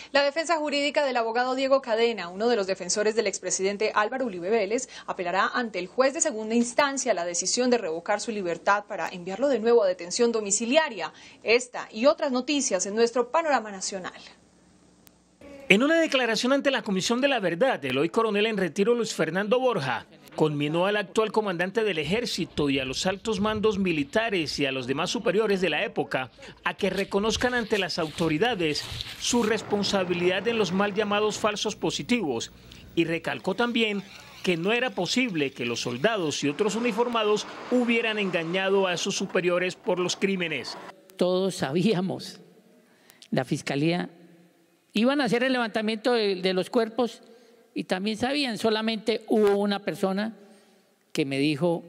La defensa jurídica del abogado Diego Cadena, uno de los defensores del expresidente Álvaro Uribe Vélez, apelará ante el juez de segunda instancia la decisión de revocar su libertad para enviarlo de nuevo a detención domiciliaria. Esta y otras noticias en nuestro panorama nacional. En una declaración ante la Comisión de la Verdad, el hoy coronel en retiro Luis Fernando Borja conminó al actual comandante del Ejército y a los altos mandos militares y a los demás superiores de la época a que reconozcan ante las autoridades su responsabilidad en los mal llamados falsos positivos, y recalcó también que no era posible que los soldados y otros uniformados hubieran engañado a sus superiores por los crímenes. Todos sabíamos, la Fiscalía iban a hacer el levantamiento de los cuerpos y también sabían, solamente hubo una persona que me dijo,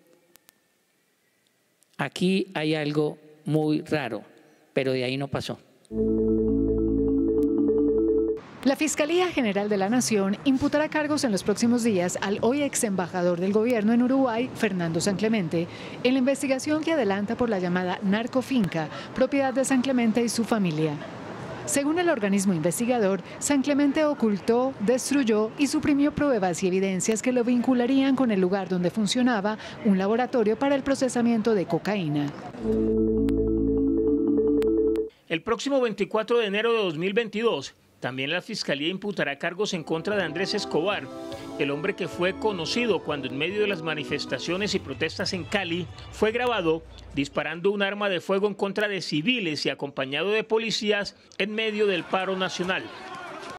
aquí hay algo muy raro, pero de ahí no pasó. La Fiscalía General de la Nación imputará cargos en los próximos días al hoy ex embajador del gobierno en Uruguay, Fernando San Clemente, en la investigación que adelanta por la llamada narcofinca, propiedad de San Clemente y su familia. Según el organismo investigador, San Clemente ocultó, destruyó y suprimió pruebas y evidencias que lo vincularían con el lugar donde funcionaba un laboratorio para el procesamiento de cocaína. El próximo 24 de enero de 2022, también la Fiscalía imputará cargos en contra de Andrés Escobar, el hombre que fue conocido cuando en medio de las manifestaciones y protestas en Cali fue grabado disparando un arma de fuego en contra de civiles y acompañado de policías en medio del paro nacional.